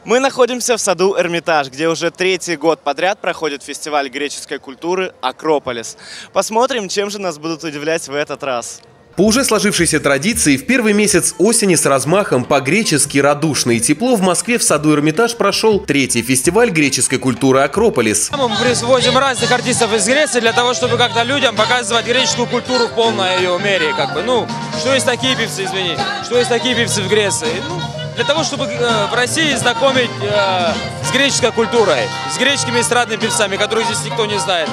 Мы находимся в саду Эрмитаж, где уже третий год подряд проходит фестиваль греческой культуры «Акрополис». Посмотрим, чем же нас будут удивлять в этот раз. По уже сложившейся традиции, в первый месяц осени с размахом по-гречески радушно и тепло в Москве в саду Эрмитаж прошел третий фестиваль греческой культуры «Акрополис». Мы привозим разных артистов из Греции для того, чтобы как-то людям показывать греческую культуру в полной ее мере. Что есть такие певцы, извини, что есть такие певцы в Греции. Для того, чтобы в России знакомить с греческой культурой, с греческими эстрадными певцами, которых здесь никто не знает.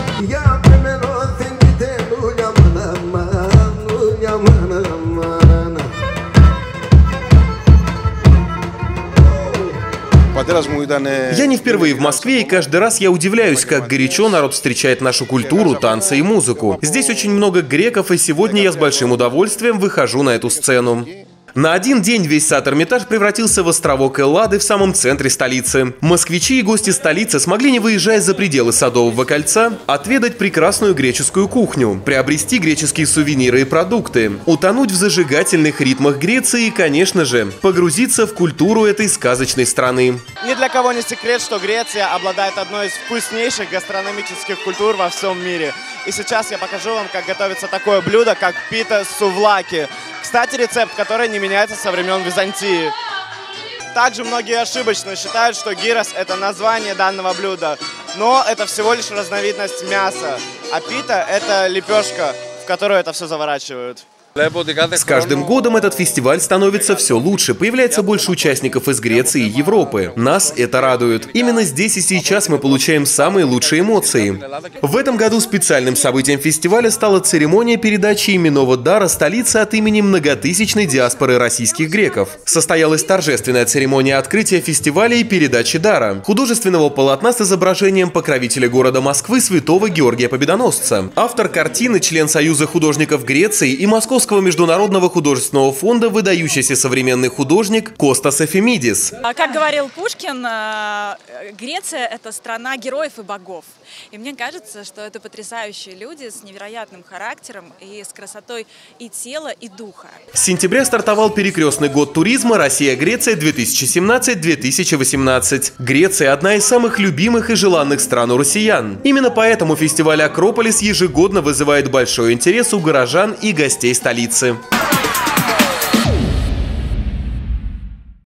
Я не впервые в Москве, и каждый раз я удивляюсь, как горячо народ встречает нашу культуру, танцы и музыку. Здесь очень много греков, и сегодня я с большим удовольствием выхожу на эту сцену. На один день весь сад Эрмитаж превратился в островок Эллады в самом центре столицы. Москвичи и гости столицы смогли, не выезжая за пределы Садового кольца, отведать прекрасную греческую кухню, приобрести греческие сувениры и продукты, утонуть в зажигательных ритмах Греции и, конечно же, погрузиться в культуру этой сказочной страны. Ни для кого не секрет, что Греция обладает одной из вкуснейших гастрономических культур во всем мире. И сейчас я покажу вам, как готовится такое блюдо, как пита сувлаки. Кстати, рецепт, который не меняется со времен Византии. Также многие ошибочно считают, что гирос – это название данного блюда, но это всего лишь разновидность мяса, а пита – это лепешка, в которую это все заворачивают. С каждым годом этот фестиваль становится все лучше, появляется больше участников из Греции и Европы. Нас это радует. Именно здесь и сейчас мы получаем самые лучшие эмоции. В этом году специальным событием фестиваля стала церемония передачи именного дара столицы от имени многотысячной диаспоры российских греков. Состоялась торжественная церемония открытия фестиваля и передачи дара, художественного полотна с изображением покровителя города Москвы святого Георгия Победоносца. Автор картины, член Союза художников Греции и Московского международного художественного фонда выдающийся современный художник Костас Эфемидис. Как говорил Пушкин, Греция – это страна героев и богов. И мне кажется, что это потрясающие люди с невероятным характером и с красотой и тела, и духа. С сентября стартовал перекрестный год туризма «Россия-Греция 2017-2018». Греция – одна из самых любимых и желанных стран у россиян. Именно поэтому фестиваль «Акрополис» ежегодно вызывает большой интерес у горожан и гостей столицы.